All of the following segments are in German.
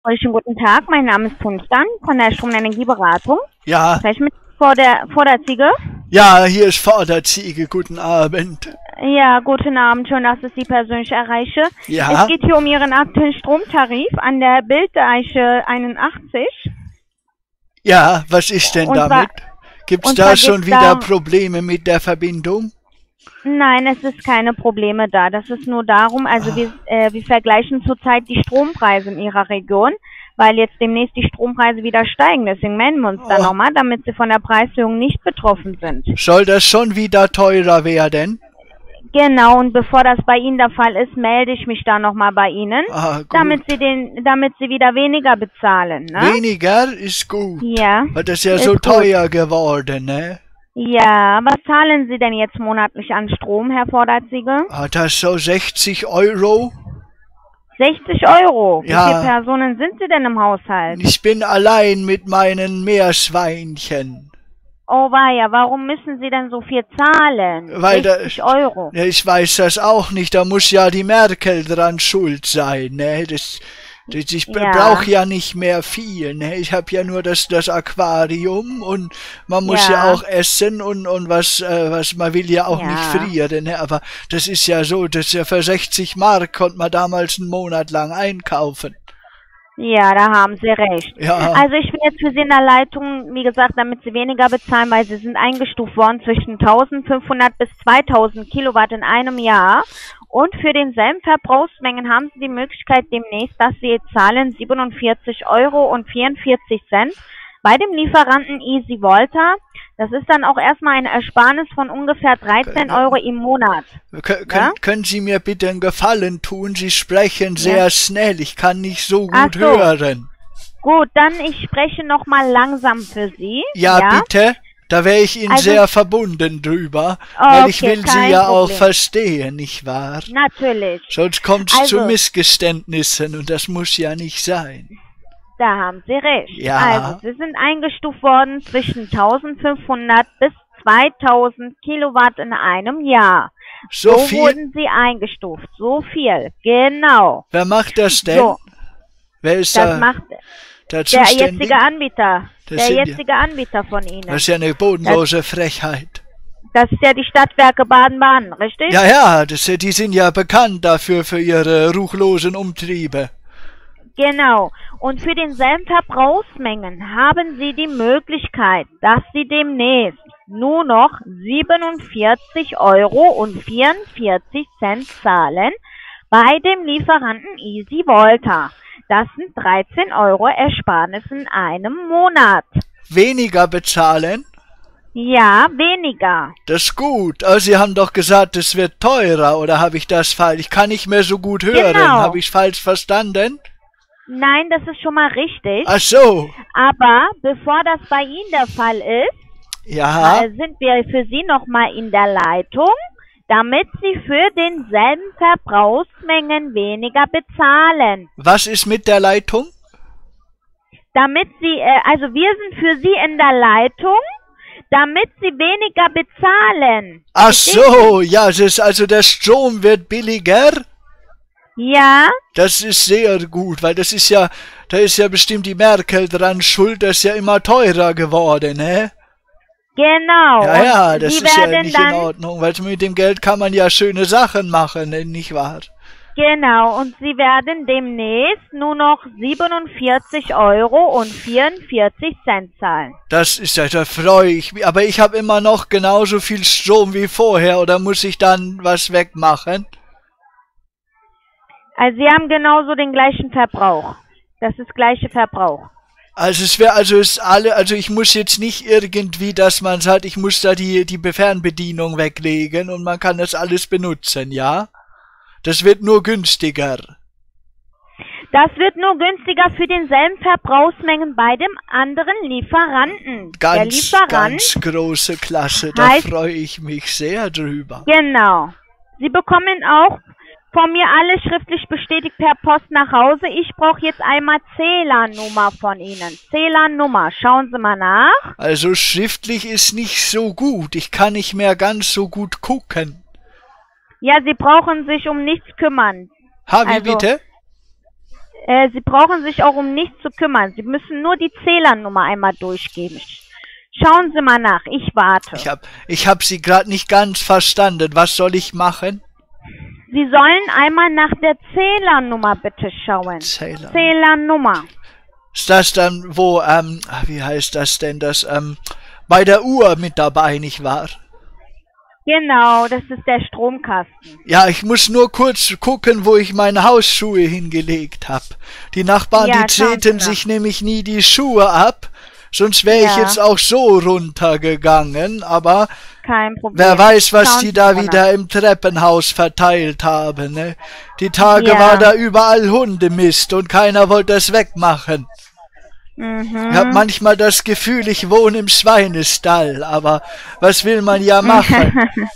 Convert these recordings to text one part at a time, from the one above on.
Schönen guten Tag, mein Name ist Tunstan von der Stromenergieberatung. Ja, Vielleicht mit Vorderziege? ja, hier ist Vorderziege. Guten Abend. Ja, guten Abend, schön, dass ich Sie persönlich erreiche. Ja. Es geht hier um Ihren aktuellen Stromtarif an der Bildeiche 81. Ja, was ist denn Und damit? Gibt's und da zwar schon geht's wieder darum- Probleme mit der Verbindung? Nein, es ist keine Probleme da. Das ist nur darum, also wir vergleichen zurzeit die Strompreise in Ihrer Region, weil jetzt demnächst die Strompreise wieder steigen. Deswegen melden wir uns da nochmal, damit Sie von der Preiserhöhung nicht betroffen sind. Soll das schon wieder teurer werden? Genau, und bevor das bei Ihnen der Fall ist, melde ich mich da nochmal bei Ihnen, Gut. damit Sie wieder weniger bezahlen, ne? Weniger ist gut. Ja. Weil das ist ja Ist so gut. teuer geworden, ne? Ja, was zahlen Sie denn jetzt monatlich an Strom, Herr Vorderziege? Das ist so 60 Euro. 60 Euro. Ja. Wie viele Personen sind Sie denn im Haushalt? Ich bin allein mit meinen Meerschweinchen. Oh weia, warum müssen Sie denn so viel zahlen? Weil 60 Euro. Ja, ich weiß das auch nicht. Da muss ja die Merkel dran schuld sein, ne? Ich Ja. brauche ja nicht mehr viel, ne? Ich habe ja nur das Aquarium und man muss ja auch essen und was man will ja auch nicht frieren, ne? Aber das ist ja so, das ist ja für 60 Mark konnte man damals einen Monat lang einkaufen. Ja, da haben Sie recht. Ja. Also ich bin jetzt für Sie in der Leitung, wie gesagt, damit Sie weniger bezahlen, weil Sie sind eingestuft worden zwischen 1500 bis 2000 Kilowatt in einem Jahr. Und für denselben Verbrauchsmengen haben Sie die Möglichkeit demnächst, dass Sie zahlen 47,44 Euro bei dem Lieferanten EasyVolta. Das ist dann auch erstmal eine Ersparnis von ungefähr 13 Euro im Monat. Können Sie mir bitte einen Gefallen tun? Sie sprechen sehr schnell. Ich kann nicht so Ach gut so. hören. Gut, dann ich spreche nochmal langsam für Sie. Ja, bitte. Da wäre ich Ihnen Also- sehr verbunden drüber, weil ich Okay, will Sie kein ja auch Problem. verstehen, nicht wahr? Natürlich. Sonst kommt es zu Also- Missgeständnissen und das muss ja nicht sein. Da haben Sie recht. Ja. Also, Sie sind eingestuft worden zwischen 1500 bis 2000 Kilowatt in einem Jahr. So viel? wurden Sie eingestuft. So viel. Genau. Wer macht das denn? So, Wer ist das da macht der der Zuständige? jetzige Anbieter. Das Der sind ja- jetzige Anbieter von Ihnen. Das ist ja eine bodenlose Frechheit. Das ist ja die Stadtwerke Baden-Baden, richtig? Ja, ja, die sind ja bekannt dafür, für ihre ruchlosen Umtriebe. Genau. Und für denselben Verbrauchsmengen haben Sie die Möglichkeit, dass Sie demnächst nur noch 47,44 Euro zahlen bei dem Lieferanten EasyVolta. Das sind 13 Euro Ersparnis in einem Monat. Weniger bezahlen? Ja, weniger. Das ist gut. Aber Sie haben doch gesagt, es wird teurer, oder habe ich das falsch? Ich kann nicht mehr so gut hören. Genau. Habe ich falsch verstanden? Nein, das ist schon mal richtig. Ach so. Aber bevor das bei Ihnen der Fall ist, Ja. sind wir für Sie nochmal in der Leitung, damit Sie für denselben Verbrauchsmengen weniger bezahlen. Was ist mit der Leitung? Damit Sie, also wir sind für Sie in der Leitung, damit Sie weniger bezahlen. Ach so, ja, das ist also der Strom wird billiger. Ja, Das ist sehr gut, weil da ist ja bestimmt die Merkel dran schuld, das ist ja immer teurer geworden, ne? genau. Ja, Und das Sie ist ja werden nicht dann, in Ordnung, weil mit dem Geld kann man ja schöne Sachen machen, nicht wahr? genau, und Sie werden demnächst nur noch 47,44 Euro zahlen. Das ist ja, da freue ich mich. Aber ich habe immer noch genauso viel Strom wie vorher, oder muss ich dann was wegmachen? Also Sie haben genauso den gleichen Verbrauch. Das ist gleiche Verbrauch. Also ich muss jetzt nicht irgendwie, dass man sagt, ich muss da die Fernbedienung weglegen und man kann das alles benutzen, ja? Das wird nur günstiger. Das wird nur günstiger für denselben Verbrauchsmengen bei dem anderen Lieferanten. Der Lieferant, Ganz große Klasse, da heißt- freue ich mich sehr drüber. genau. Sie bekommen auch von mir alles schriftlich bestätigt per Post nach Hause. Ich brauche jetzt einmal Zählernummer von Ihnen. Zählernummer, schauen Sie mal nach. Also schriftlich ist nicht so gut, ich kann nicht mehr ganz so gut gucken. Ja, Sie brauchen sich um nichts kümmern. Ha, wie Also, bitte? Sie brauchen sich auch um nichts zu kümmern. Sie müssen nur die Zählernummer einmal durchgeben. Schauen Sie mal nach, ich warte. Ich hab Sie gerade nicht ganz verstanden. Was soll ich machen? Sie sollen einmal nach der Zählernummer bitte schauen. Zählernummer. Ist das dann, wo, wie heißt das denn, das, bei der Uhr mit dabei, nicht wahr? Genau, das ist der Stromkasten. Ja, ich muss nur kurz gucken, wo ich meine Hausschuhe hingelegt habe. Die Nachbarn, die treten sich nämlich nie die Schuhe ab, sonst wäre ich jetzt auch so runtergegangen, aber kein Problem. Wer weiß, was die da wieder im Treppenhaus verteilt haben, ne? Die Tage war da überall Hundemist und keiner wollte das wegmachen. Ich habe manchmal das Gefühl, ich wohne im Schweinestall, aber was will man ja machen?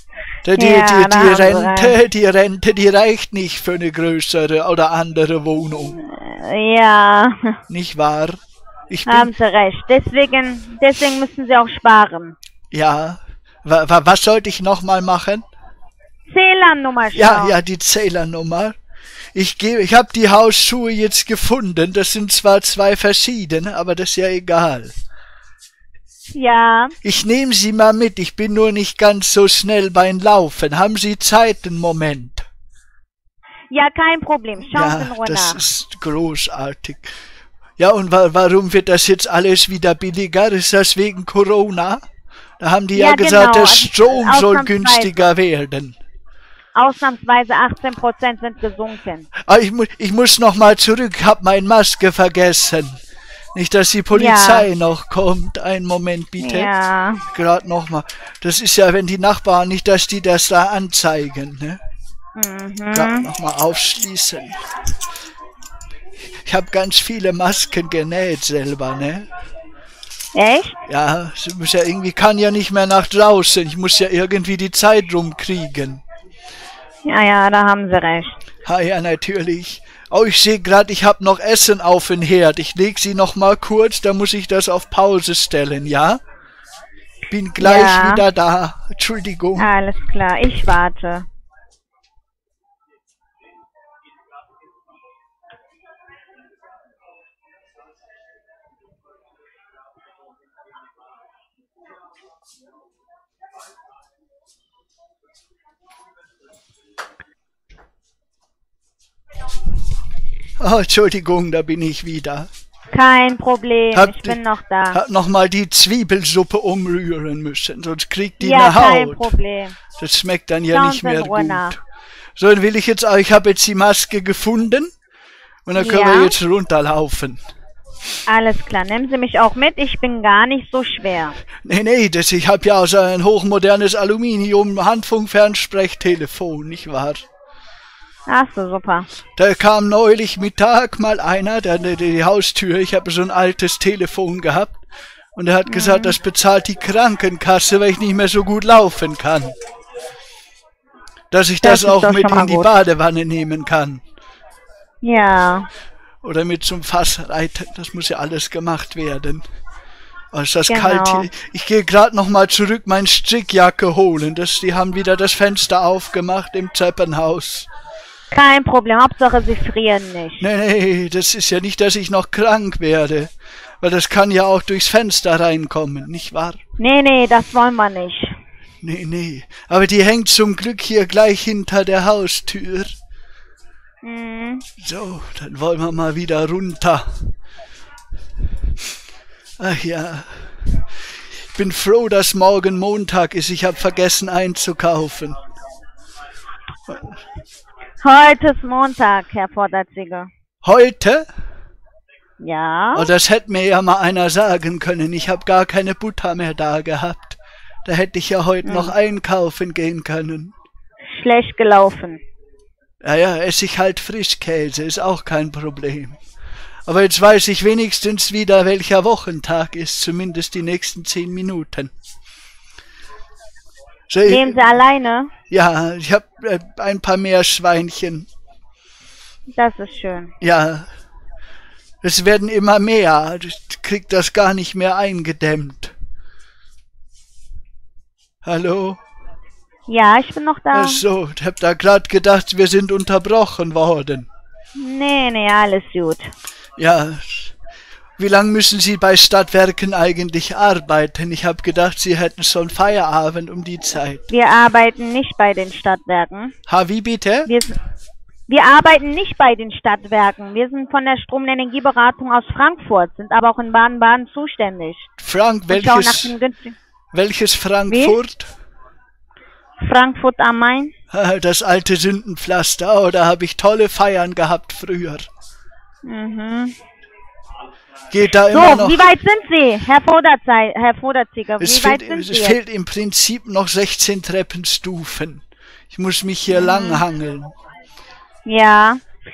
Die Rente, die reicht nicht für eine größere oder andere Wohnung. Ja. Nicht wahr? Haben Sie recht. Deswegen müssen Sie auch sparen. Ja. Was sollte ich nochmal machen? Zählernummer schauen. Ja, die Zählernummer. Ich habe die Hausschuhe jetzt gefunden. Das sind zwar zwei verschiedene, aber das ist ja egal. Ja. Ich nehme sie mal mit. Ich bin nur nicht ganz so schnell beim Laufen. Haben Sie Zeit, einen Moment? Ja, kein Problem. Schauen Sie nur nach. Das ist großartig. Ja, und warum wird das jetzt alles wieder billiger? Ist das wegen Corona? Da haben die ja gesagt, der Strom soll günstiger werden. Ausnahmsweise 18% sind gesunken. Aber ich muss noch mal zurück, hab meine Maske vergessen. Nicht, dass die Polizei noch kommt. Einen Moment bitte. Ja. Gerade noch mal. Das ist ja, wenn die Nachbarn nicht, dass die das da anzeigen. Ne? Gerade noch mal aufschließen. Ich habe ganz viele Masken genäht selber, ne? Echt? Ja, ich muss ja irgendwie, kann ja nicht mehr nach draußen. Ich muss ja irgendwie die Zeit rumkriegen. Ja, da haben Sie recht. Ja, natürlich. Oh, ich sehe gerade, ich habe noch Essen auf den Herd. Ich lege sie noch mal kurz, da muss ich das auf Pause stellen, ja? Bin gleich wieder da. Entschuldigung. Alles klar, ich warte. Oh, Entschuldigung, da bin ich wieder. Kein Problem, ich bin noch da. Hab noch mal die Zwiebelsuppe umrühren müssen, sonst kriegt die eine Haut. Ja, kein Problem. Das schmeckt dann ja nicht mehr gut. So, dann will ich jetzt auch, ich habe jetzt die Maske gefunden und dann können wir jetzt runterlaufen. Alles klar, nehmen Sie mich auch mit, ich bin gar nicht so schwer. Nee, ich habe ja auch so ein hochmodernes Aluminium-Handfunk-Fernsprechtelefon, nicht wahr? Ach so, super. Da kam neulich Mittag mal einer, der die Haustür, ich habe so ein altes Telefon gehabt, und er hat gesagt, das bezahlt die Krankenkasse, weil ich nicht mehr so gut laufen kann. Dass ich das auch mit in die Badewanne nehmen kann. Ja. Oder mit zum Fass reiten, das muss ja alles gemacht werden. Oh, ist das kalt hier. Ich gehe gerade noch mal zurück meine Strickjacke holen. Die haben wieder das Fenster aufgemacht im Treppenhaus. Kein Problem, Hauptsache Sie frieren nicht. Nee, das ist ja nicht, dass ich noch krank werde. Weil das kann ja auch durchs Fenster reinkommen, nicht wahr? Nee, das wollen wir nicht. Nee. Aber die hängt zum Glück hier gleich hinter der Haustür. So, dann wollen wir mal wieder runter. Ach ja. Ich bin froh, dass morgen Montag ist. Ich habe vergessen einzukaufen. Heute ist Montag, Herr Vorderziger. Heute? Ja. Oh, das hätte mir ja mal einer sagen können. Ich habe gar keine Butter mehr da gehabt. Da hätte ich ja heute noch einkaufen gehen können. Schlecht gelaufen. Ja, esse ich halt Frischkäse, ist auch kein Problem. Aber jetzt weiß ich wenigstens wieder, welcher Wochentag ist, zumindest die nächsten 10 Minuten. So, Leben Sie alleine? Ja, ich habe ein paar Meerschweinchen. Das ist schön. Ja, es werden immer mehr. Ich krieg das gar nicht mehr eingedämmt. Hallo? Ja, ich bin noch da. Ach so, ich hab da gerade gedacht, wir sind unterbrochen worden. Nee, nee, alles gut. Ja. Wie lange müssen Sie bei Stadtwerken eigentlich arbeiten? Ich habe gedacht, Sie hätten schon Feierabend um die Zeit. Wir arbeiten nicht bei den Stadtwerken. Wie bitte? Wir arbeiten nicht bei den Stadtwerken. Wir sind von der Strom- und Energieberatung aus Frankfurt, sind aber auch in Baden-Baden zuständig. Welches Frankfurt? Wie? Frankfurt am Main. Das alte Sündenpflaster. Oh, da habe ich tolle Feiern gehabt früher. Mhm. Geht da immer noch. Wie weit sind Sie, Herr Voderzieger? Wie weit sind Sie? Es fehlt im Prinzip noch 16 Treppenstufen. Ich muss mich hier lang hangeln. Ja.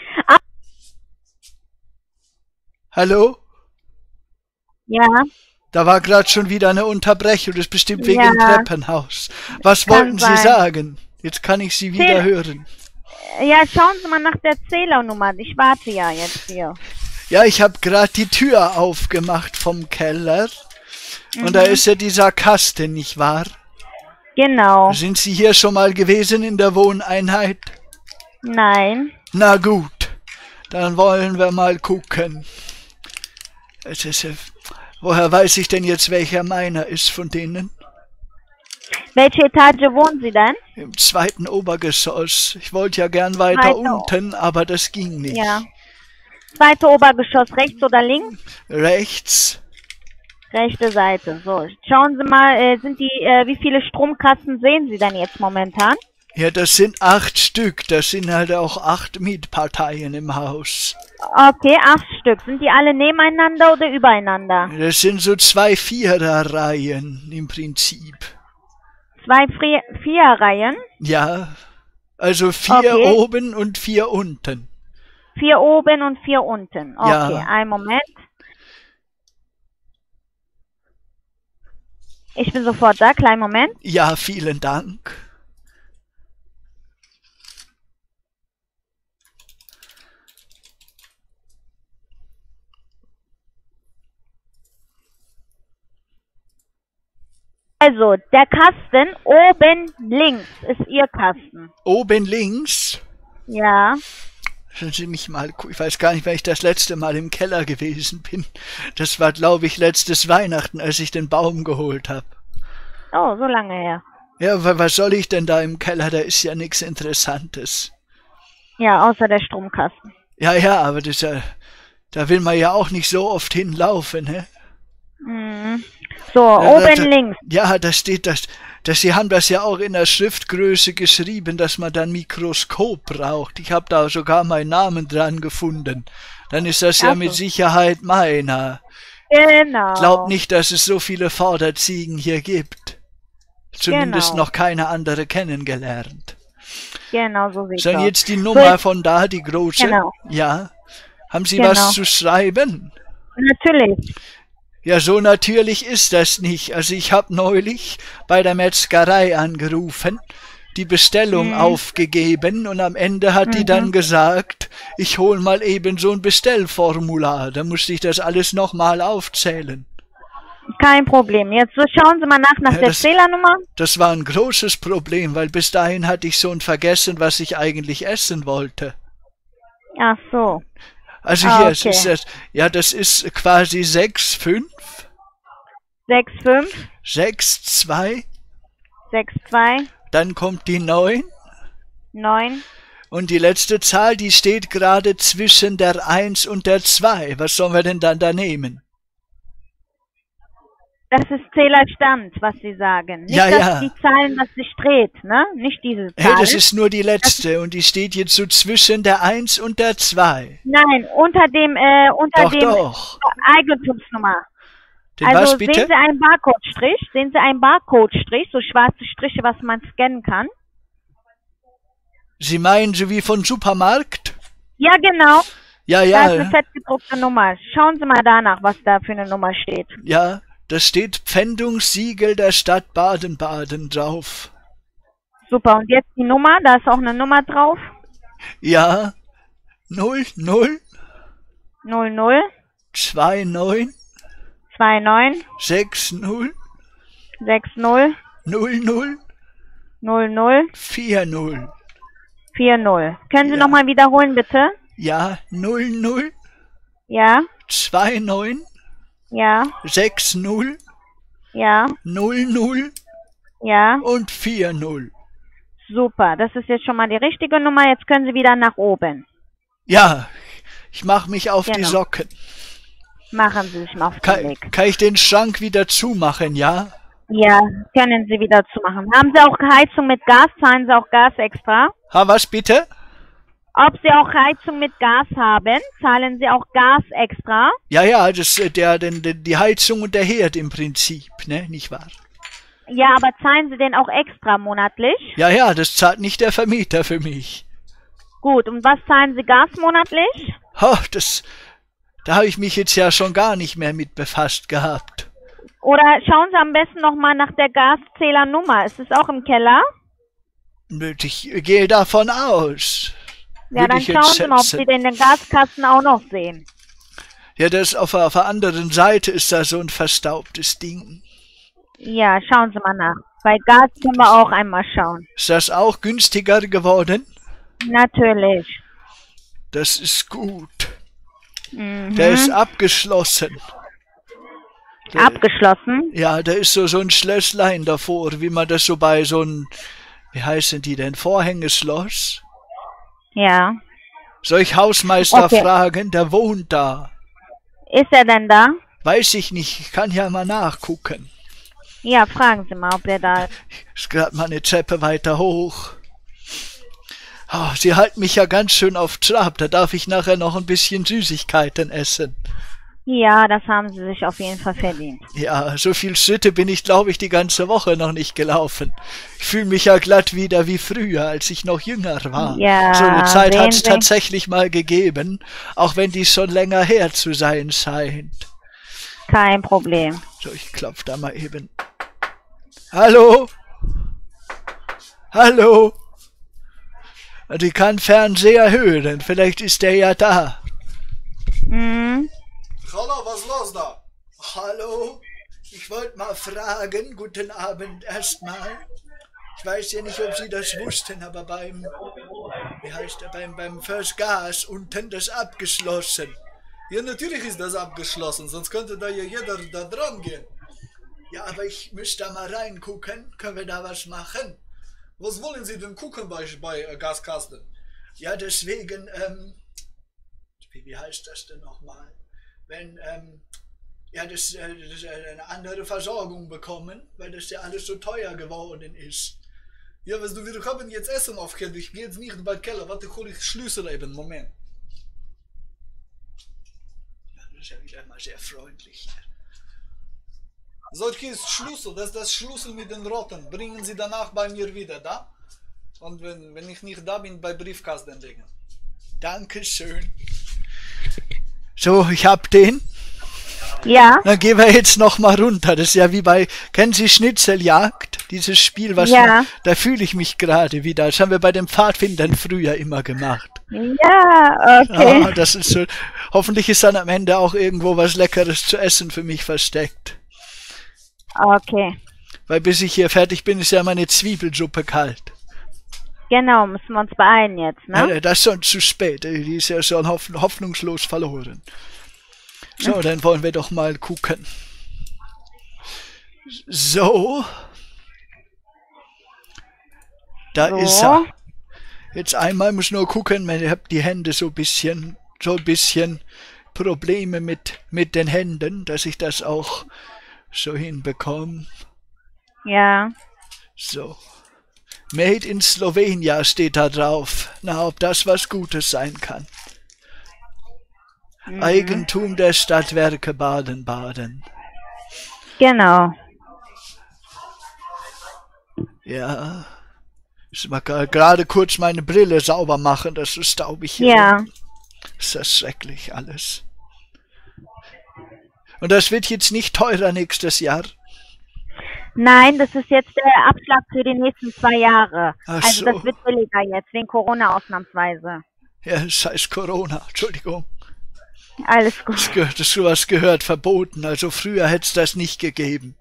Hallo? Ja. Da war gerade schon wieder eine Unterbrechung, das ist bestimmt wegen dem Treppenhaus. Was wollten Sie sagen? Jetzt kann ich Sie wieder hören. Ja, schauen Sie mal nach der Zählernummer. Ich warte ja jetzt hier. Ja, ich habe gerade die Tür aufgemacht vom Keller. Und da ist ja dieser Kasten, nicht wahr? Genau. Sind Sie hier schon mal gewesen in der Wohneinheit? Nein. Na gut, dann wollen wir mal gucken. Woher weiß ich denn jetzt, welcher meiner ist von denen? Welche Etage wohnen Sie denn? Im 2. Obergeschoss. Ich wollte ja gern weiter unten, aber das ging nicht. Ja. 2. Obergeschoss, rechts oder links? Rechts. Rechte Seite. So, schauen Sie mal, wie viele Stromkasten sehen Sie denn jetzt momentan? Ja, das sind 8 Stück. Das sind halt auch 8 Mietparteien im Haus. Okay, 8 Stück. Sind die alle nebeneinander oder übereinander? Das sind so 2 Viererreihen im Prinzip. 2 Viererreihen? Ja, also 4 oben und 4 unten. 4 oben und 4 unten. Okay, ja. Einen Moment. Ich bin sofort da, kleinen Moment. Ja, vielen Dank. Also, der Kasten oben links ist Ihr Kasten. Oben links? Ja. Schauen Sie mich mal, ich weiß gar nicht, wann ich das letzte Mal im Keller gewesen bin. Das war, glaube ich, letztes Weihnachten, als ich den Baum geholt habe. Oh, so lange her. Ja, was soll ich denn da im Keller? Da ist ja nichts Interessantes. Ja, außer der Stromkasten. Ja, aber da will man ja auch nicht so oft hinlaufen, ne? Mhm. So, oben links. Ja, da steht das. Sie haben das ja auch in der Schriftgröße geschrieben, dass man dann Mikroskop braucht. Ich habe da sogar meinen Namen dran gefunden. Dann ist das ja mit Sicherheit meiner. Genau. Glaub nicht, dass es so viele Vorderziegen hier gibt. Zumindest noch keine andere kennengelernt. Genau, so sieht's aus. So, jetzt die Nummer von da, die große. Genau. Ja. Haben Sie was zu schreiben? Natürlich. Ja, so natürlich ist das nicht. Also ich habe neulich bei der Metzgerei angerufen, die Bestellung aufgegeben und am Ende hat die dann gesagt, ich hol mal eben so ein Bestellformular. Da musste ich das alles nochmal aufzählen. Kein Problem. Jetzt schauen Sie mal nach der Zählernummer. Das war ein großes Problem, weil bis dahin hatte ich schon vergessen, was ich eigentlich essen wollte. Ach so. Also hier ist das, ja, das ist quasi 6,5. 6,5. 6,2. 6,2. Dann kommt die 9. 9. Und die letzte Zahl, die steht gerade zwischen der 1 und der 2. Was sollen wir denn dann da nehmen? Das ist Zählerstand, was Sie sagen. Nicht, dass die Zahlen, was sich dreht, ne? Nicht diese Zahl. Hey, das ist nur die letzte und die steht jetzt so zwischen der 1 und der 2. Nein, unter dem Eigentumsnummer. Also sehen Sie einen Barcode-Strich? Sehen Sie einen Barcode-Strich, so schwarze Striche, was man scannen kann? Sie meinen so wie von Supermarkt? Ja, genau. Ja. Da ist eine fettgedruckte Nummer. Schauen Sie mal danach, was da für eine Nummer steht. Ja. Da steht Pfändungssiegel der Stadt Baden-Baden drauf. Super, und jetzt die Nummer, da ist auch eine Nummer drauf. Ja, 00 00 29 29 60 60 00 00 40. 40. Können Sie nochmal wiederholen, bitte? Ja, 00 Ja, 29 ja, 60 ja, 00 ja. und 40. Super, das ist jetzt schon mal die richtige Nummer. Jetzt können Sie wieder nach oben. Ja, ich mache mich auf die Genau. Socken. Machen Sie sich mal auf den Weg. Kann ich den Schrank wieder zumachen, ja? Ja, können Sie wieder zumachen. Haben Sie auch Heizung mit Gas? Zahlen Sie auch Gas extra? Ha, was bitte? Ob Sie auch Heizung mit Gas haben, zahlen Sie auch Gas extra? Ja, das die Heizung und der Herd im Prinzip, ne, nicht wahr? Ja, aber zahlen Sie den auch extra monatlich? Ja, das zahlt nicht der Vermieter für mich. Gut, und was zahlen Sie Gas monatlich? Ha, da habe ich mich jetzt ja schon gar nicht mehr mit befasst gehabt. Oder schauen Sie am besten nochmal nach der Gaszählernummer. Ist es auch im Keller? Ich gehe davon aus. Ja, dann schauen Sie mal, ob Sie den Gaskasten auch noch sehen. Ja, das auf der anderen Seite ist da so ein verstaubtes Ding. Ja, schauen Sie mal nach. Bei Gas können wir auch einmal schauen. Ist das auch günstiger geworden? Natürlich. Das ist gut. Mhm. Der ist abgeschlossen. Abgeschlossen? Ja, da ist so ein Schlösslein davor, wie man das so bei so einem, wie heißen die denn, Vorhängeschloss? Ja. Soll ich Hausmeister fragen? Der wohnt da. Ist er denn da? Weiß ich nicht, ich kann ja mal nachgucken. Ja, fragen Sie mal, ob der da ist. Ist gerade mal eine Treppe weiter hoch. Oh, Sie halten mich ja ganz schön auf Trab, da darf ich nachher noch ein bisschen Süßigkeiten essen. Ja, das haben Sie sich auf jeden Fall verdient. Ja, so viel Schritte bin ich, glaube ich, die ganze Woche noch nicht gelaufen. Ich fühle mich ja glatt wieder wie früher, als ich noch jünger war. Ja, so eine Zeit hat es tatsächlich mal gegeben, auch wenn die schon länger her zu sein scheint. Kein Problem. So, ich klopfe da mal eben. Hallo? Hallo? Die kann Fernseher hören, vielleicht ist der ja da. Mhm. Hallo, was ist los da? Hallo, ich wollte mal fragen, guten Abend erstmal. Ich weiß ja nicht, ob Sie das wussten, aber beim First Gas unten das abgeschlossen. Ja, natürlich ist das abgeschlossen, sonst könnte da ja jeder da dran gehen. Ja, aber ich müsste da mal reingucken. Können wir da was machen? Was wollen Sie denn gucken bei Gaskasten? Ja, deswegen, wie heißt das denn nochmal? Wenn, das eine andere Versorgung bekommen, weil das ja alles so teuer geworden ist. Ja, weißt du, wir haben jetzt Essen aufgehört. Ich gehe jetzt nicht bei Keller. Warte, hol ich Schlüssel eben. Moment. Ja, das ist ja wieder mal sehr freundlich. So, hier ist Schlüssel. Das ist das Schlüssel mit den Roten. Bringen Sie danach bei mir wieder, da? Und wenn ich nicht da bin, bei Briefkasten legen. Dankeschön. So, ich hab den. Ja. Dann gehen wir jetzt noch mal runter. Das ist ja wie bei, kennen Sie Schnitzeljagd? Dieses Spiel, was da fühle ich mich gerade wieder. Das haben wir bei den Pfadfindern früher immer gemacht. Ja, okay. Das ist so. Hoffentlich ist dann am Ende auch irgendwo was Leckeres zu essen für mich versteckt. Okay. Weil bis ich hier fertig bin, ist ja meine Zwiebelsuppe kalt. Genau, müssen wir uns beeilen jetzt, ne? Ja, das ist schon zu spät. Die ist ja schon hoffnungslos verloren. So, dann wollen wir doch mal gucken. So. Da ist er. Jetzt einmal muss nur gucken, ich habe die Hände so ein bisschen Probleme mit den Händen, dass ich das auch so hinbekomme. Ja. So. Made in Slovenia steht da drauf. Na, ob das was Gutes sein kann. Mhm. Eigentum der Stadtwerke Baden-Baden. Genau. Ja. Ich muss mal gerade kurz meine Brille sauber machen, das ist staubig hier. Ja. Ist das schrecklich alles. Und das wird jetzt nicht teurer nächstes Jahr? Nein, das ist jetzt der Abschlag für die nächsten 2 Jahre. Ach also so. das wird billiger jetzt, wegen Corona ausnahmsweise. Ja, das heißt Corona, Entschuldigung. Alles gut. Das gehört verboten, also früher hätte es das nicht gegeben.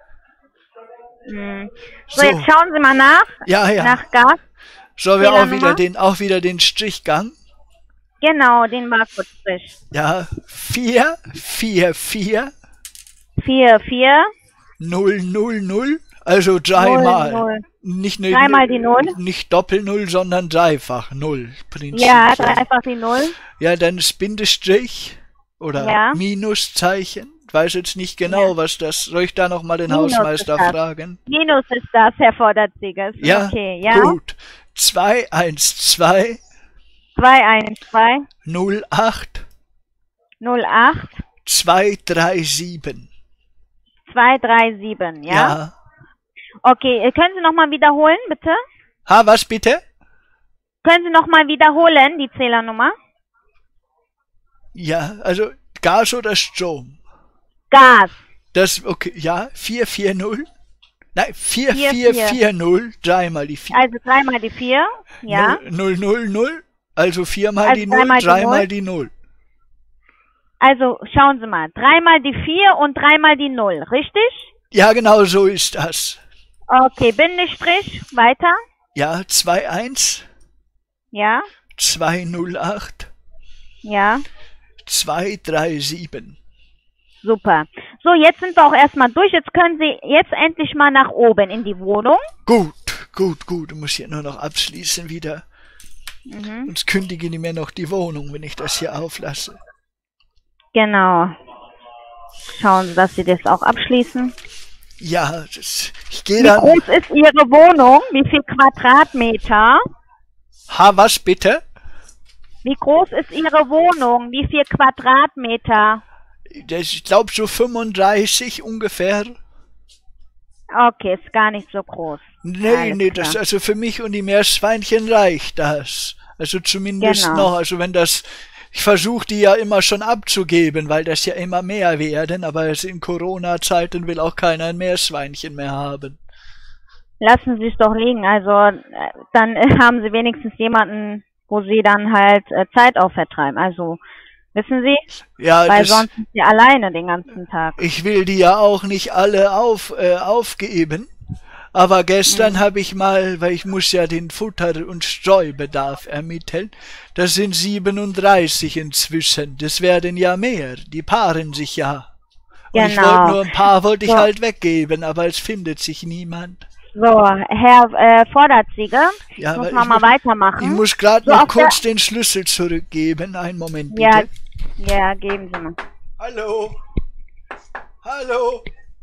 So, jetzt schauen Sie mal nach. Ja. Nach Gas. Sollen wir auch wieder den Strichgang? Genau, den Barcode-Strich. Ja, 4, 4, 4. 4, 4. 0, 0, 0. Also dreimal. 0. Nicht dreimal die 0. Nicht Doppel-0, sondern dreifach 0. Ja, dreifach die 0. Ja, dann das Bindestrich oder Minuszeichen. Ich weiß jetzt nicht genau, was das. Soll ich da nochmal den Minus Hausmeister fragen? Minus ist das, Herr Vorderzieger. Ja, okay, ja. Gut. 212 212 08 08 237. 237, ja? Ja. Okay, können Sie nochmal wiederholen, bitte? Was bitte? Können Sie nochmal wiederholen, die Zählernummer? Ja, also Gas oder Strom? Gas. Das, okay, ja, 440. Nein, 4440, dreimal die 4. Also dreimal die 4, ja. 0, 0, 0, also viermal Also die 0, dreimal die 0. Also schauen Sie mal, dreimal die 4 und dreimal die 0, richtig? Ja, genau so ist das. Okay, Bindestrich, weiter. Ja, 21. Ja. 208. Ja. 237. Super. So, jetzt sind wir auch erstmal durch. Jetzt können Sie jetzt endlich mal nach oben in die Wohnung. Gut. Du musst hier nur noch abschließen wieder. Sonst kündigen die mir noch die Wohnung, wenn ich das hier auflasse. Genau. Schauen Sie, dass Sie das auch abschließen. Ja, ich gehe dann... Wie groß ist Ihre Wohnung? Wie viel Quadratmeter? Was bitte? Wie groß ist Ihre Wohnung? Wie viel Quadratmeter? Ich glaube so 35 ungefähr. Okay, ist gar nicht so groß. Nee, das, also für mich und die Meerschweinchen reicht das. Also zumindest noch, also wenn das... Ich versuche die ja immer schon abzugeben, weil das ja immer mehr werden, aber es in Corona-Zeiten will auch keiner ein Meerschweinchen mehr haben. Lassen Sie es doch liegen, also dann haben Sie wenigstens jemanden, wo Sie dann halt Zeit auf vertreiben, also wissen Sie? Ja, weil sonst sind Sie alleine den ganzen Tag. Ich will die ja auch nicht alle aufgeben. Aber gestern habe ich mal, weil ich muss ja den Futter- und Streubedarf ermitteln, das sind 37 inzwischen. Das werden ja mehr, die paaren sich ja. Und ich wollte nur ein paar wollte ich halt weggeben, aber es findet sich niemand. So, Herr Vorderzieger, muss man mal weitermachen. Ich muss gerade noch kurz den Schlüssel zurückgeben. Einen Moment bitte. Ja, geben Sie mal. Hallo. Hallo.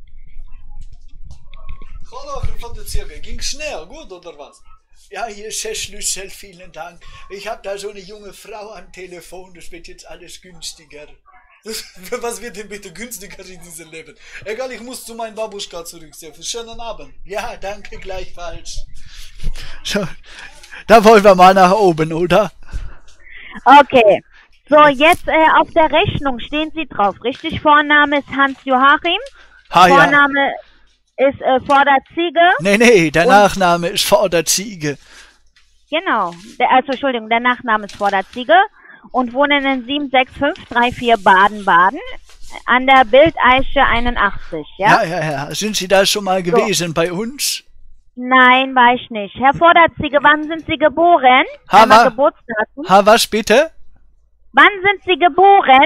Hallo, Herr Vorderzieher, ging's schnell, gut oder was? Ja, hier ist der Schlüssel, vielen Dank. Ich habe da so eine junge Frau am Telefon, das wird jetzt alles günstiger. Was wird denn bitte günstiger in diesem Leben? Egal, ich muss zu meinem Babuschka zurücksehen. Schönen Abend. Ja, danke gleichfalls. So, da wollen wir mal nach oben, oder? Okay. So, jetzt auf der Rechnung stehen Sie drauf, richtig? Vorname ist Hans-Joachim. Vorname ist Vorderziege. Nee, der Nachname ist Vorderziege. Genau. Entschuldigung, der Nachname ist Vorderziege. Und wohnen in 76534 Baden-Baden an der Bildeiche 81, ja? Ja. Sind Sie da schon mal gewesen bei uns? Nein, war ich nicht. Herr Vorderziege, wann sind Sie geboren? Geburtsdatum. Was bitte? Wann sind Sie geboren?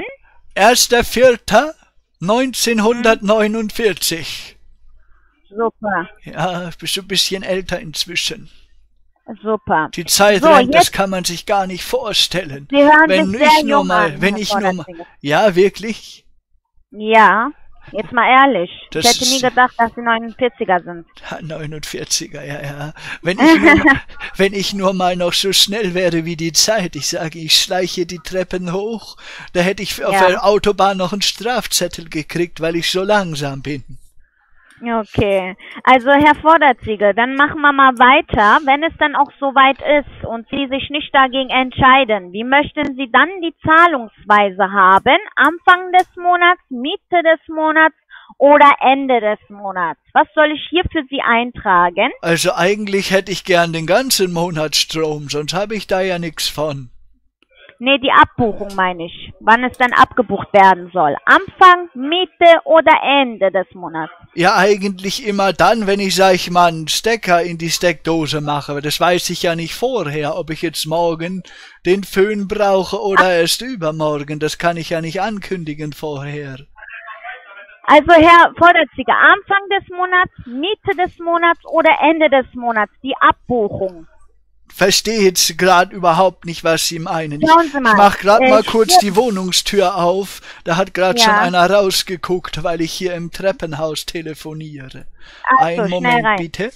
1.4.1949. Super. Ja, bist du ein bisschen älter inzwischen. Super. Die Zeit rennt, das kann man sich gar nicht vorstellen. Sie hören sich sehr jung an, wenn ich nur mal, ja, wirklich? Ja, jetzt mal ehrlich. Ich hätte nie gedacht, dass Sie 49er sind. 49er, ja. Wenn ich nur mal noch so schnell wäre wie die Zeit, ich sage, ich schleiche die Treppen hoch, da hätte ich auf der Autobahn noch einen Strafzettel gekriegt, weil ich so langsam bin. Okay, also Herr Vorderziege, dann machen wir mal weiter, wenn es dann auch soweit ist und Sie sich nicht dagegen entscheiden. Wie möchten Sie dann die Zahlungsweise haben? Anfang des Monats, Mitte des Monats oder Ende des Monats? Was soll ich hier für Sie eintragen? Also eigentlich hätte ich gern den ganzen Monat Strom, sonst habe ich da ja nichts von. Nee, die Abbuchung meine ich. Wann es dann abgebucht werden soll. Anfang, Mitte oder Ende des Monats? Ja, eigentlich immer dann, wenn ich, sag ich mal, einen Stecker in die Steckdose mache. Das weiß ich ja nicht vorher, ob ich jetzt morgen den Föhn brauche oder erst übermorgen. Das kann ich ja nicht ankündigen vorher. Also Herr Vorderzieger, Anfang des Monats, Mitte des Monats oder Ende des Monats, die Abbuchung. Verstehe jetzt gerade überhaupt nicht, was Sie meinen. Schauen Sie mal. Ich mach gerade mal kurz die Wohnungstür auf. Da hat gerade schon einer rausgeguckt, weil ich hier im Treppenhaus telefoniere. Also, einen Moment bitte.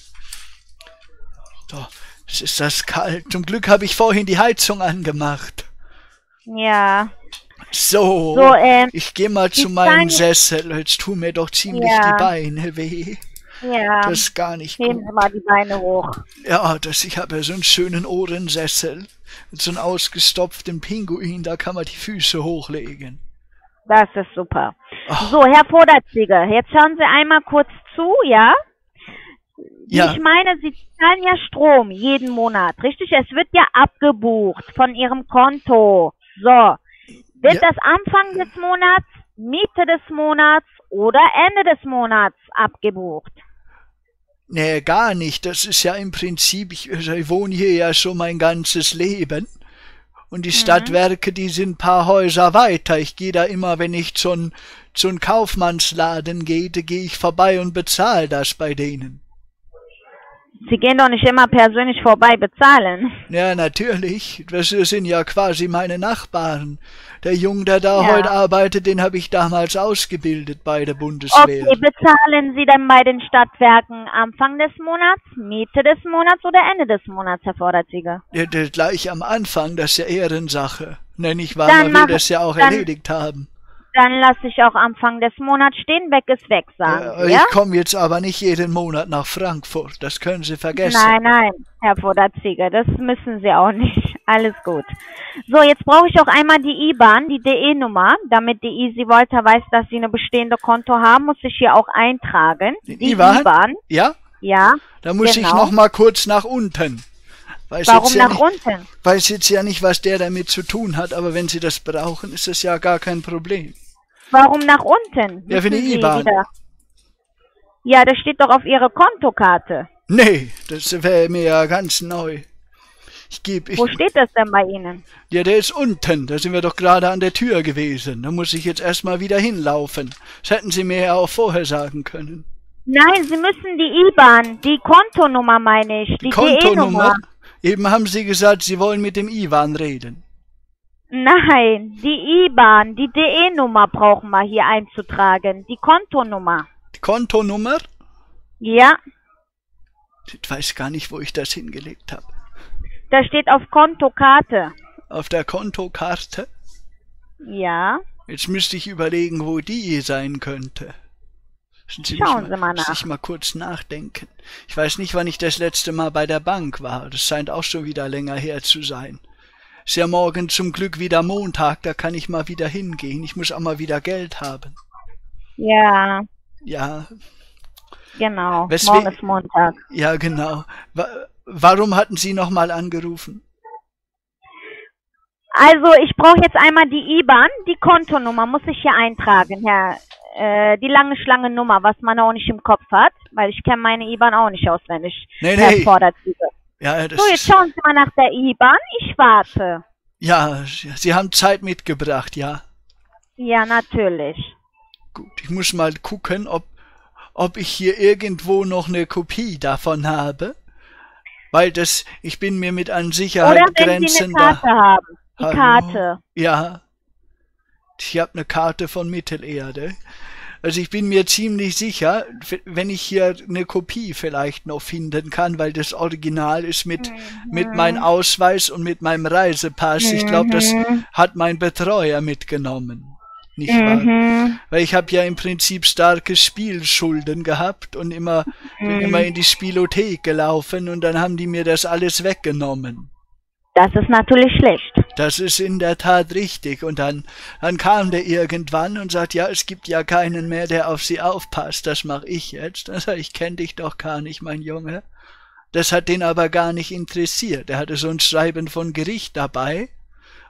So, es ist das kalt. Zum Glück habe ich vorhin die Heizung angemacht. Ja. So, ich gehe mal zu meinem Sessel. Jetzt tun mir doch ziemlich die Beine weh. Ja. Das ist gar nicht gut. Heben Sie mal die Beine hoch. Ja, ich habe ja so einen schönen Ohrensessel. Mit so einem ausgestopften Pinguin, da kann man die Füße hochlegen. Das ist super. Ach. So, Herr Vorderzieger, jetzt schauen Sie einmal kurz zu, ja? Ich meine, Sie zahlen ja Strom jeden Monat, richtig? Es wird ja abgebucht von Ihrem Konto. So, wird das Anfang des Monats, Mitte des Monats oder Ende des Monats abgebucht? Nee, gar nicht. Das ist ja im Prinzip, ich wohne hier ja schon mein ganzes Leben. Und die Stadtwerke, die sind ein paar Häuser weiter. Ich gehe da immer, wenn ich zu einem Kaufmannsladen gehe, gehe ich vorbei und bezahle das bei denen. Sie gehen doch nicht immer persönlich vorbei bezahlen. Ja, natürlich. Das sind ja quasi meine Nachbarn. Der Junge, der da heute arbeitet, den habe ich damals ausgebildet bei der Bundeswehr. Okay, bezahlen Sie dann bei den Stadtwerken Anfang des Monats, Mitte des Monats oder Ende des Monats, Herr Vorderzieger? Ja, gleich am Anfang, das ist ja Ehrensache. Nenn ich wahr, man will das ja auch erledigt haben. Dann lasse ich auch Anfang des Monats stehen, weg ist weg, sagen Sie, Ich komme jetzt aber nicht jeden Monat nach Frankfurt, das können Sie vergessen. Nein, Herr Vorderzieger, das müssen Sie auch nicht. Alles gut. So, jetzt brauche ich auch einmal die IBAN, die DE-Nummer, damit die Easy Volta weiß, dass Sie eine bestehende Konto haben, muss ich hier auch eintragen. Die IBAN? Ja? Ja. Da muss ich noch mal kurz nach unten. Warum nach unten? Weiß jetzt ja nicht, was der damit zu tun hat, aber wenn Sie das brauchen, ist das ja gar kein Problem. Warum nach unten? Ja, für die IBAN. Ja, das steht doch auf Ihrer Kontokarte. Nee, das wäre mir ja ganz neu. Wo steht das denn bei Ihnen? Ja, der ist unten. Da sind wir doch gerade an der Tür gewesen. Da muss ich jetzt erstmal wieder hinlaufen. Das hätten Sie mir ja auch vorher sagen können. Nein, Sie müssen die IBAN, die Kontonummer meine ich, die Kontonummer? Eben haben Sie gesagt, Sie wollen mit dem IBAN reden. Nein, die IBAN, die DE-Nummer brauchen wir hier einzutragen, die Kontonummer. Die Kontonummer? Ja. Ich weiß gar nicht, wo ich das hingelegt habe. Das steht auf Kontokarte. Auf der Kontokarte? Ja. Jetzt müsste ich überlegen, wo die sein könnte. Schauen Sie mal nach. Muss ich mal kurz nachdenken. Ich weiß nicht, wann ich das letzte Mal bei der Bank war. Das scheint auch schon wieder länger her zu sein. Ist ja morgen zum Glück wieder Montag, da kann ich mal wieder hingehen. Ich muss auch mal wieder Geld haben. Ja. Ja. Genau, morgen ist Montag. Ja, genau. Warum hatten Sie nochmal angerufen? Also, ich brauche jetzt einmal die IBAN, die Kontonummer muss ich hier eintragen, die lange Schlangennummer, was man auch nicht im Kopf hat, weil ich kenne meine IBAN auch nicht auswendig. Nee. Ja, so, jetzt schauen Sie mal nach der IBAN, ich warte. Ja, Sie haben Zeit mitgebracht, ja? Ja, natürlich. Gut, ich muss mal gucken, ob ich hier irgendwo noch eine Kopie davon habe. Weil ich bin mir mit an Sicherheit Oder wenn Sie eine Karte haben. Die Karte. Ja. Ich habe eine Karte von Mittelerde. Also ich bin mir ziemlich sicher, wenn ich hier eine Kopie vielleicht noch finden kann, weil das Original ist mit meinem Ausweis und mit meinem Reisepass. Ich glaube, das hat mein Betreuer mitgenommen. Nicht wahr? Weil ich habe ja im Prinzip starke Spielschulden gehabt und bin immer in die Spielothek gelaufen und dann haben die mir das alles weggenommen. Das ist natürlich schlecht. Das ist in der Tat richtig. Und dann kam der irgendwann und sagt, ja, es gibt ja keinen mehr, der auf Sie aufpasst. Das mache ich jetzt. Dann sag ich, kenne dich doch gar nicht, mein Junge. Das hat den aber gar nicht interessiert. Er hatte so ein Schreiben von Gericht dabei.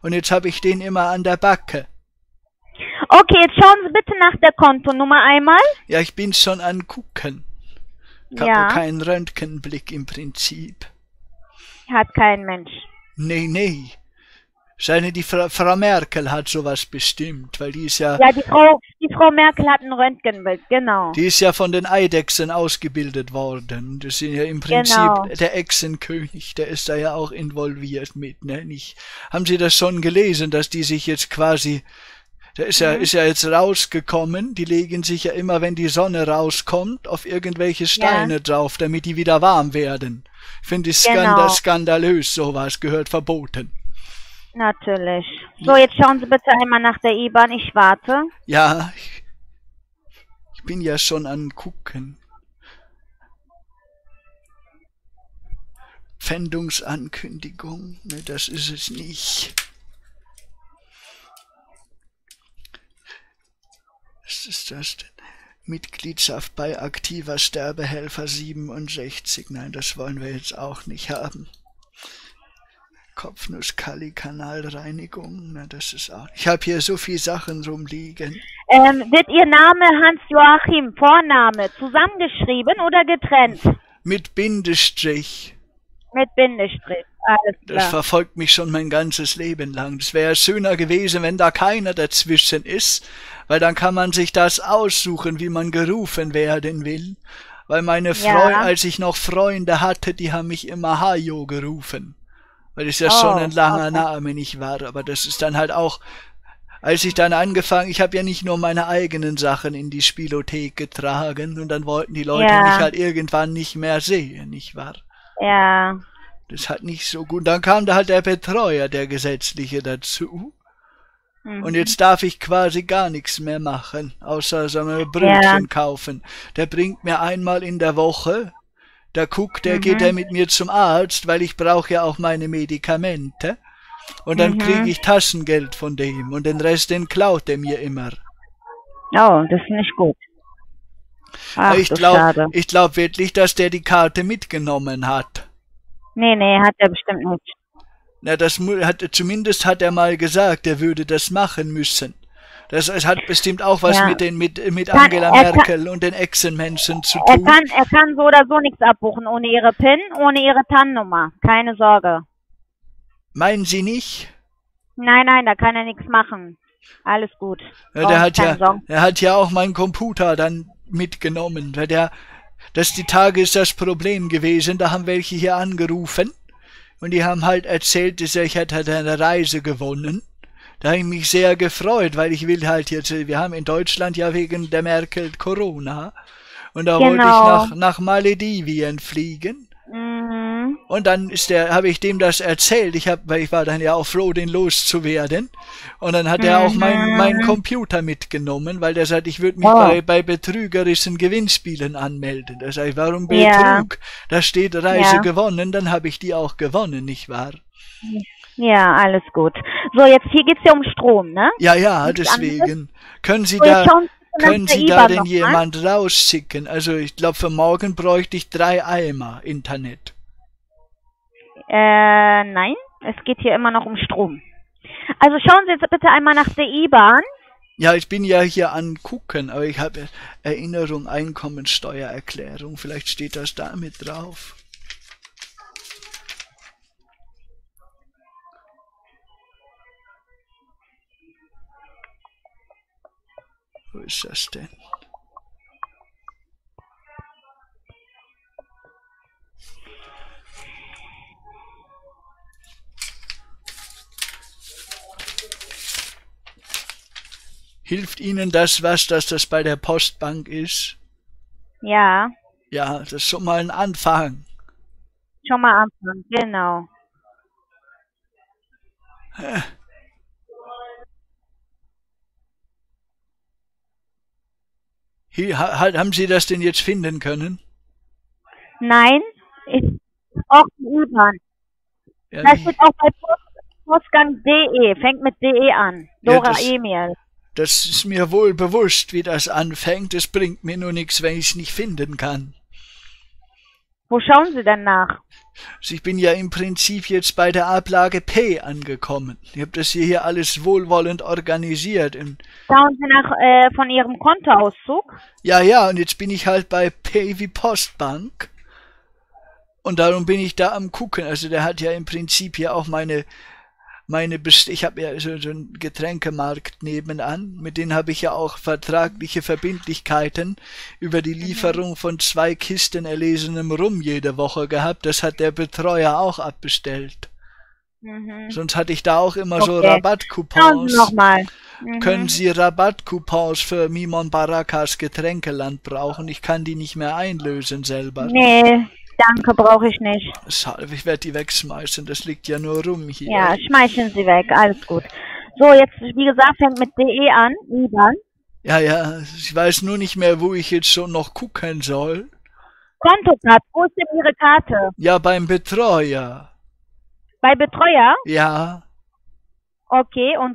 Und jetzt habe ich den immer an der Backe. Okay, jetzt schauen Sie bitte nach der Kontonummer einmal. Ja, ich bin schon an Gucken. Ich Ja. habe keinen Röntgenblick im Prinzip. Hat kein Mensch. Nee. Die Frau Merkel hat sowas bestimmt, weil die ist ja... Ja, die Frau Merkel hat ein Röntgenbild, genau. Die ist ja von den Eidechsen ausgebildet worden. Das sind ja im Prinzip Genau. der Echsenkönig, der ist da ja auch involviert mit, ne? Haben Sie das schon gelesen, dass die sich jetzt quasi... Der ist ja jetzt rausgekommen, die legen sich ja immer, wenn die Sonne rauskommt, auf irgendwelche Steine drauf, damit die wieder warm werden. Ich finde es skandalös, sowas gehört verboten. Natürlich. So, jetzt schauen Sie bitte einmal nach der IBAN, ich warte. Ja, ich bin ja schon an Gucken. Pfändungsankündigung, ne, das ist es nicht. Was ist das denn? Mitgliedschaft bei aktiver Sterbehelfer 67. Nein, das wollen wir jetzt auch nicht haben. Kopfnuss-Kali-Kanalreinigung. Na, das ist auch. Ich habe hier so viele Sachen rumliegen. Wird Ihr Name Hans-Joachim, Vorname, zusammengeschrieben oder getrennt? Mit Bindestrich. Mit Bindestrich, alles klar. Das verfolgt mich schon mein ganzes Leben lang. Es wäre schöner gewesen, wenn da keiner dazwischen ist, weil dann kann man sich das aussuchen, wie man gerufen werden will. Weil meine Freunde, als ich noch Freunde hatte, die haben mich immer Hajo gerufen. Weil das ja schon ein langer Name nicht war. Aber das ist dann halt auch, als ich dann angefangen, ich habe ja nicht nur meine eigenen Sachen in die Spielothek getragen und dann wollten die Leute mich halt irgendwann nicht mehr sehen, nicht wahr? Ja. Das hat nicht so gut. Dann kam da halt der Betreuer, der Gesetzliche, dazu. Und jetzt darf ich quasi gar nichts mehr machen, außer so ein Brötchen kaufen. Der bringt mir einmal in der Woche, geht er mit mir zum Arzt, weil ich brauche ja auch meine Medikamente. Und dann kriege ich Taschengeld von dem und den Rest, den klaut er mir immer. Oh, das ist nicht gut. Ach, ich glaub wirklich, dass der die Karte mitgenommen hat. Nee, hat er bestimmt nicht. Na, zumindest hat er mal gesagt, er würde das machen müssen. Das hat bestimmt auch was mit Angela Merkel und den Echsenmenschen zu tun. Er kann so oder so nichts abbuchen, ohne Ihre PIN, ohne Ihre TAN-Nummer. Keine Sorge. Meinen Sie nicht? Nein, da kann er nichts machen. Alles gut. Ja, der hat ja auch meinen Computer dann mitgenommen. Die Tage ist das Problem gewesen, da haben welche hier angerufen und die haben halt erzählt, dass ich hätte eine Reise gewonnen. Da habe ich mich sehr gefreut, weil ich will halt jetzt, wir haben in Deutschland ja wegen der Merkel Corona und da wollte ich nach Malediven fliegen. Und dann habe ich dem das erzählt, weil ich war dann ja auch froh, den loszuwerden. Und dann hat er auch meinen Computer mitgenommen, weil der sagt, ich würde mich bei betrügerischen Gewinnspielen anmelden. Da sage ich, warum Betrug? Da steht Reise gewonnen, dann habe ich die auch gewonnen, nicht wahr? Ja, alles gut. So, jetzt hier geht's ja um Strom, ne? Ja, deswegen. Können Sie da denn jemand rausschicken? Also ich glaube, für morgen bräuchte ich 3 Eimer Internet. Nein, es geht hier immer noch um Strom. Also schauen Sie jetzt bitte einmal nach der IBAN. Ja, ich bin ja hier an Gucken, aber ich habe Erinnerung, Einkommensteuererklärung. Vielleicht steht das da mit drauf. Wo ist das denn? Hilft Ihnen das, dass das bei der Postbank ist? Ja. Ja, das ist schon mal ein Anfang. Schon mal anfangen, genau. Haben Sie das denn jetzt finden können? Nein, ich brauche die IBAN. Ja, das steht auch bei Postgang.de, fängt mit DE an. Dora Emil. Das ist mir wohl bewusst, wie das anfängt. Es bringt mir nur nichts, wenn ich es nicht finden kann. Wo schauen Sie denn nach? Also ich bin ja im Prinzip jetzt bei der Ablage P angekommen. Ich habe das hier alles wohlwollend organisiert. Schauen Sie nach von Ihrem Kontoauszug? Ja, und jetzt bin ich halt bei P wie Postbank. Und darum bin ich da am gucken. Also der hat ja im Prinzip hier auch ich habe ja so einen Getränkemarkt nebenan, mit denen habe ich ja auch vertragliche Verbindlichkeiten über die Lieferung von 2 Kisten erlesenem Rum jede Woche gehabt. Das hat der Betreuer auch abbestellt. Sonst hatte ich da auch immer so Rabattcoupons. Schauen Sie noch mal. Können Sie Rabattcoupons für Mimon Barakas Getränkeland brauchen? Ich kann die nicht mehr einlösen selber. Nee. Danke, brauche ich nicht. Ich werde die wegschmeißen, das liegt ja nur rum hier. Ja, schmeißen Sie weg, alles gut. So, jetzt, wie gesagt, fängt mit DE an, IBAN. Ja, ich weiß nur nicht mehr, wo ich jetzt schon noch gucken soll. Kontokarte, wo ist denn Ihre Karte? Ja, beim Betreuer. Bei Betreuer? Ja. Okay, und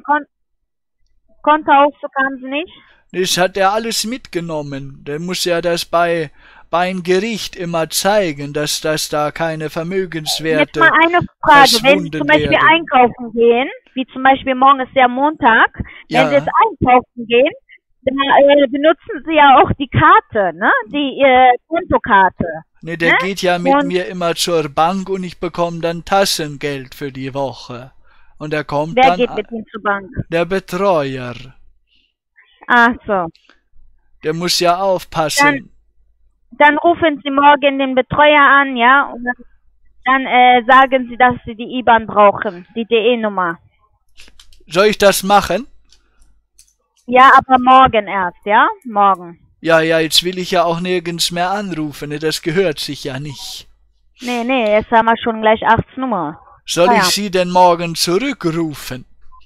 Kontoauszug haben Sie nicht? Das hat er alles mitgenommen. Der muss ja das bei ein Gericht immer zeigen, dass da keine Vermögenswerte Jetzt mal eine Frage, wenn Sie zum Beispiel einkaufen gehen, wie zum Beispiel morgen ist ja Montag, wenn Sie jetzt einkaufen gehen, dann benutzen Sie ja auch die Karte, ne? Die Kontokarte. Ne, der geht ja mit mir immer zur Bank und ich bekomme dann Taschengeld für die Woche. Und er kommt Wer dann... geht mit ihm zur Bank? Der Betreuer. Ach so. Der muss ja aufpassen. Dann rufen Sie morgen den Betreuer an, ja, und dann sagen Sie, dass Sie die IBAN brauchen, die DE-Nummer. Soll ich das machen? Ja, aber morgen erst, ja? Morgen. Ja, jetzt will ich ja auch nirgends mehr anrufen, ne? Das gehört sich ja nicht. Nee, jetzt haben wir schon gleich 18 Uhr. Soll ich Sie denn morgen zurückrufen?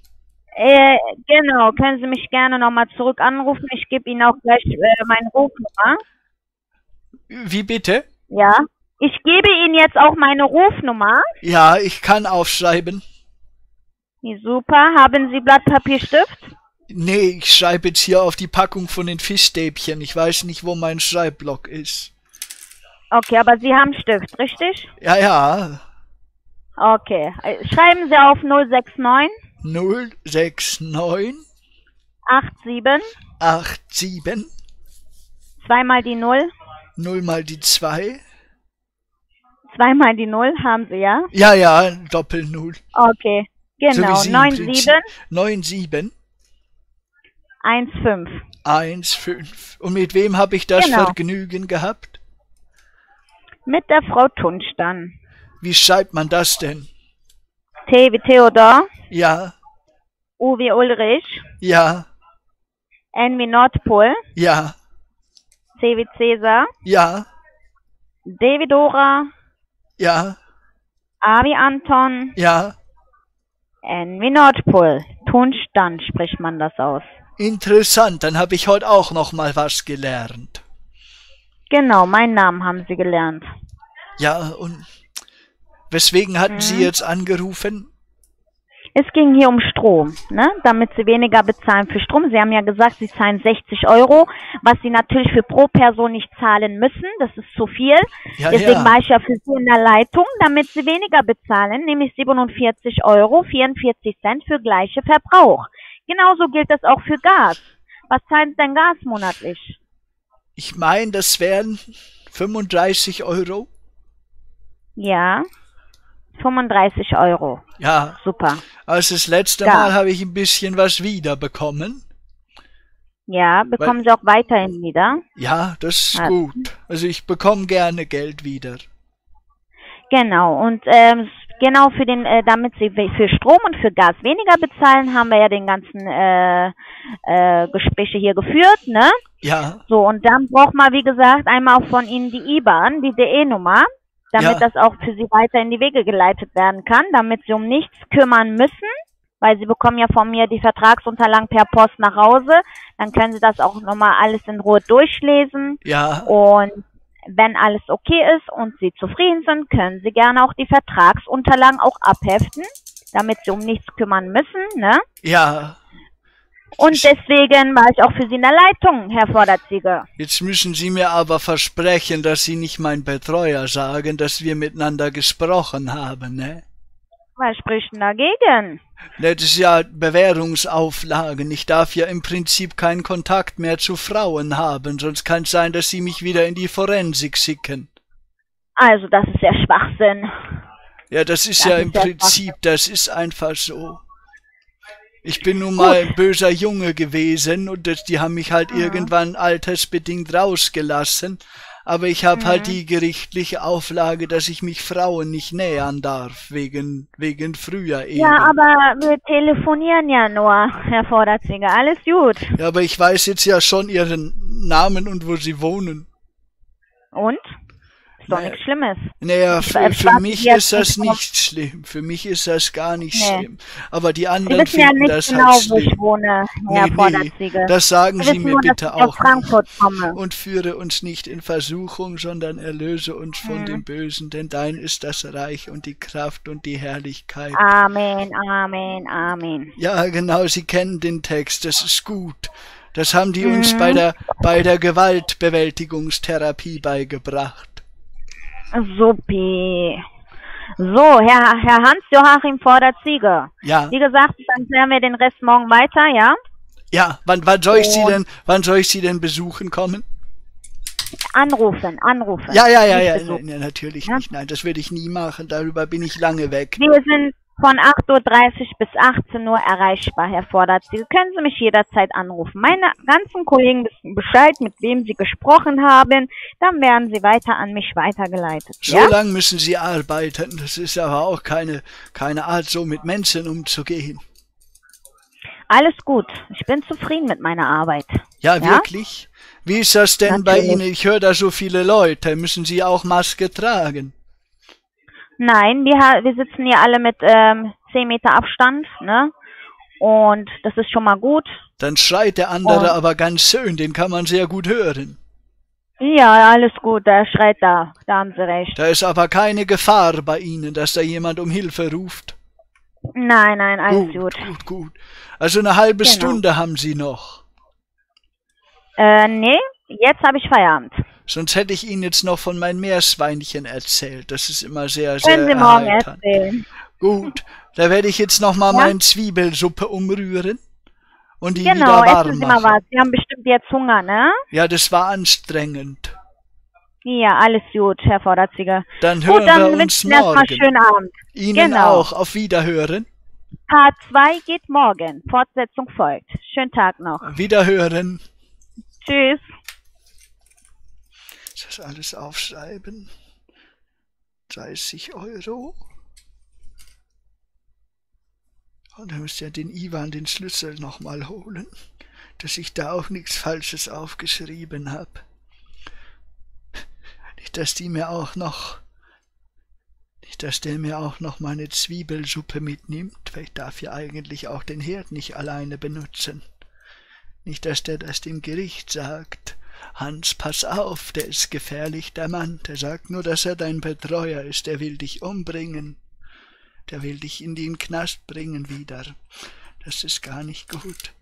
Genau, können Sie mich gerne nochmal zurück anrufen. Ich gebe Ihnen auch gleich meine Rufnummer. Wie bitte? Ja, ich gebe Ihnen jetzt auch meine Rufnummer. Ja, ich kann aufschreiben. Super. Haben Sie Blatt, Papier, Stift? Nee, ich schreibe jetzt hier auf die Packung von den Fischstäbchen. Ich weiß nicht, wo mein Schreibblock ist. Okay, aber Sie haben Stift, richtig? Ja. Okay. Schreiben Sie auf 069 87 2 mal die 0 0 mal die 2 2 mal die 0 haben Sie, ja? Ja, Doppel-0. Okay, genau. So 97 15 15. Und mit wem habe ich das Vergnügen gehabt? Mit der Frau Tunstern. Wie schreibt man das denn? T wie Theodor. Ja. U wie Ulrich. Ja. N wie Nordpol. Ja. C wie Cäsar. Ja. D wie Dora. Ja. A wie Anton. Ja. N wie Nordpol. Tunstern spricht man das aus. Interessant, dann habe ich heute auch noch mal was gelernt. Genau, meinen Namen haben Sie gelernt. Ja, und weswegen hatten Sie jetzt angerufen? Es ging hier um Strom, ne? Damit Sie weniger bezahlen für Strom. Sie haben ja gesagt, Sie zahlen 60 €, was Sie natürlich für pro Person nicht zahlen müssen. Das ist zu viel. Ja, Deswegen war ich ja für Sie in der Leitung, damit Sie weniger bezahlen, nämlich 47,44 € für gleiche Verbrauch. Genauso gilt das auch für Gas. Was zahlt denn Gas monatlich? Ich meine, das wären 35 €. Ja, 35 €. Ja. Super. Also das letzte Mal habe ich ein bisschen was wiederbekommen. Ja, bekommen Sie auch weiterhin wieder? Ja, das ist gut. Also ich bekomme gerne Geld wieder. Genau, und genau für den, damit Sie für Strom und für Gas weniger bezahlen, haben wir ja den ganzen Gespräche hier geführt, ne? Ja. So, und dann braucht man, wie gesagt, einmal auch von Ihnen die IBAN, die DE-Nummer, damit das auch für Sie weiter in die Wege geleitet werden kann, damit Sie um nichts kümmern müssen, weil Sie bekommen ja von mir die Vertragsunterlagen per Post nach Hause, dann können Sie das auch nochmal alles in Ruhe durchlesen. Ja. Und wenn alles okay ist und Sie zufrieden sind, können Sie gerne auch die Vertragsunterlagen auch abheften, damit Sie um nichts kümmern müssen, ne? Ja. Und deswegen war ich auch für Sie in der Leitung, Herr Vorderzieger. Jetzt müssen Sie mir aber versprechen, dass Sie nicht mein Betreuer sagen, dass wir miteinander gesprochen haben, ne? Was spricht denn dagegen? Das ist ja Bewährungsauflagen. Ich darf ja im Prinzip keinen Kontakt mehr zu Frauen haben, sonst kann es sein, dass Sie mich wieder in die Forensik schicken. Also, das ist ja Schwachsinn. Ja, das ist ja im Prinzip, das ist einfach so. Ich bin nun mal ein böser Junge gewesen und die haben mich halt irgendwann altersbedingt rausgelassen. Aber ich habe halt die gerichtliche Auflage, dass ich mich Frauen nicht nähern darf, wegen früher eben. Ja, aber wir telefonieren ja nur, Herr Vorderzieger. Alles gut. Ja, aber ich weiß jetzt ja schon Ihren Namen und wo Sie wohnen. Und? Ist doch nichts Schlimmes. Naja, für mich ist das nicht schlimm. Für mich ist das gar nicht schlimm. Aber die anderen finden das genau, halt schlimm. Wo ich wohne, Herr Vorderzieger. Das sagen Sie mir bitte auch nicht. Und führe uns nicht in Versuchung, sondern erlöse uns von dem Bösen, denn dein ist das Reich und die Kraft und die Herrlichkeit. Amen, Amen, Amen. Ja, genau, Sie kennen den Text, das ist gut. Das haben die uns bei der Gewaltbewältigungstherapie beigebracht. Supi. So, Herr Hans-Joachim Vorderzieger. Ja. Wie gesagt, dann klären wir den Rest morgen weiter, ja? Ja, wann soll ich Sie denn besuchen kommen? Anrufen. Ja, natürlich nicht. Nein, das würde ich nie machen. Darüber bin ich lange weg. Wir sind von 8:30 Uhr bis 18 Uhr erreichbar, Herr Vorderzieger. Können Sie mich jederzeit anrufen. Meine ganzen Kollegen wissen Bescheid, mit wem Sie gesprochen haben. Dann werden Sie weiter an mich weitergeleitet. So lange müssen Sie arbeiten. Das ist aber auch keine Art, so mit Menschen umzugehen. Alles gut. Ich bin zufrieden mit meiner Arbeit. Ja, wirklich? Wie ist das denn bei Ihnen? Ich höre da so viele Leute. Müssen Sie auch Maske tragen? Nein, wir sitzen hier alle mit 10 Meter Abstand, ne? Und das ist schon mal gut. Dann schreit der andere aber ganz schön, den kann man sehr gut hören. Ja, alles gut, der schreit da haben Sie recht. Da ist aber keine Gefahr bei Ihnen, dass da jemand um Hilfe ruft. Nein, alles gut. Gut. Also eine halbe Stunde haben Sie noch. Nee, jetzt habe ich Feierabend. Sonst hätte ich Ihnen jetzt noch von meinen Meerschweinchen erzählt. Das ist immer sehr Können Sie morgen erzählen. Gut, da werde ich jetzt noch mal meine Zwiebelsuppe umrühren und die wieder warm essen Sie mal was. Sie haben bestimmt jetzt Hunger, ne? Ja, das war anstrengend. Ja, alles gut, Herr Vorderzieger. Dann hören wir uns morgen. Erstmal schönen Abend. Ihnen auch. Auf Wiederhören. Part 2 geht morgen. Fortsetzung folgt. Schönen Tag noch. Wiederhören. Tschüss. Das alles aufschreiben. 30 €. Und dann müsst ihr den Ivan den Schlüssel nochmal holen, dass ich da auch nichts Falsches aufgeschrieben habe. Nicht, dass der mir auch noch meine Zwiebelsuppe mitnimmt, weil ich darf ja eigentlich auch den Herd nicht alleine benutzen. Nicht, dass der das dem Gericht sagt. Hans, pass auf, der ist gefährlich, der Mann. Der sagt nur, dass er dein Betreuer ist. Der will dich umbringen. Der will dich in den Knast bringen wieder. Das ist gar nicht gut.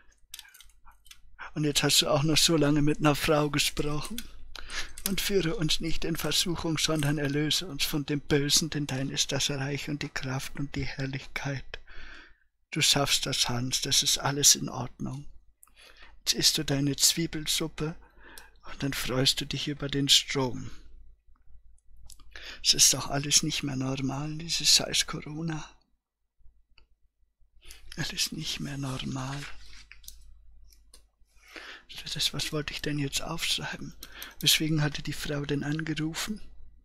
Und jetzt hast du auch noch so lange mit einer Frau gesprochen. Und führe uns nicht in Versuchung, sondern erlöse uns von dem Bösen, denn dein ist das Reich und die Kraft und die Herrlichkeit. Du schaffst das, Hans, das ist alles in Ordnung. Jetzt isst du deine Zwiebelsuppe und dann freust du dich über den Strom. Es ist doch alles nicht mehr normal, dieses scheiß Corona. Alles nicht mehr normal. Was wollte ich denn jetzt aufschreiben? Weswegen hatte die Frau denn angerufen?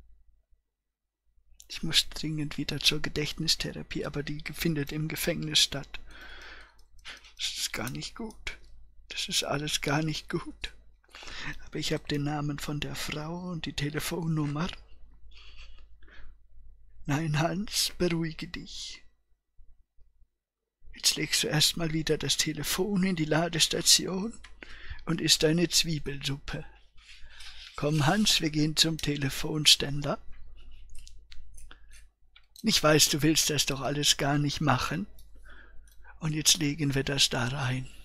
Ich muss dringend wieder zur Gedächtnistherapie, aber die findet im Gefängnis statt. Das ist gar nicht gut. Das ist alles gar nicht gut. Aber ich habe den Namen von der Frau und die Telefonnummer. Nein, Hans, beruhige dich. Jetzt legst du erstmal wieder das Telefon in die Ladestation und isst deine Zwiebelsuppe. Komm, Hans, wir gehen zum Telefonständer. Ich weiß, du willst das doch alles gar nicht machen. Und jetzt legen wir das da rein.